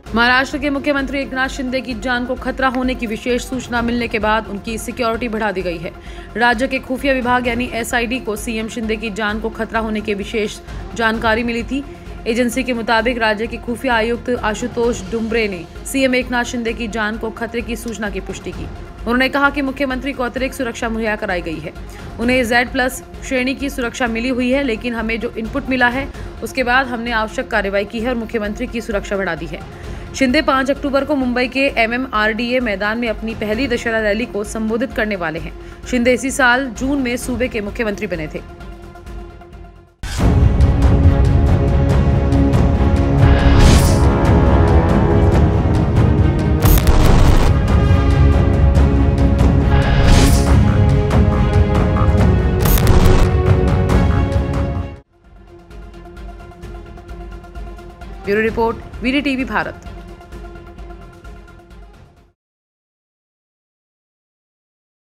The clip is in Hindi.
महाराष्ट्र के मुख्यमंत्री एकनाथ शिंदे की जान को खतरा होने की विशेष सूचना मिलने के बाद उनकी सिक्योरिटी बढ़ा दी गई है। राज्य के खुफिया विभाग यानी एसआईडी को सीएम शिंदे की जान को खतरा होने की विशेष जानकारी मिली थी। एजेंसी के मुताबिक राज्य के खुफिया आयुक्त आशुतोष डुम्बरे ने सीएम एकनाथ शिंदे की जान को खतरे की सूचना की पुष्टि की। उन्होंने कहा कि मुख्यमंत्री को अतिरिक्त सुरक्षा मुहैया कराई गई है। उन्हें Z+ श्रेणी की सुरक्षा मिली हुई है, लेकिन हमें जो इनपुट मिला है उसके बाद हमने आवश्यक कार्रवाई की है और मुख्यमंत्री की सुरक्षा बढ़ा दी है। शिंदे 5 अक्टूबर को मुंबई के MMRDA मैदान में अपनी पहली दशहरा रैली को संबोधित करने वाले हैं। शिंदे इसी साल जून में सूबे के मुख्यमंत्री बने थे। Bureau report, VDTV Bharat.